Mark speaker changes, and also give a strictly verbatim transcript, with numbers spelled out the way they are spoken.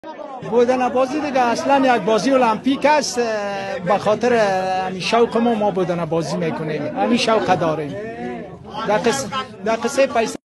Speaker 1: بودن بازی دیگه اصلا یک بازی المپیک است. به خاطر همین شوق ما ما بودن بازی میکنیم، همین شوق داریم. در قصه در قصه پیسه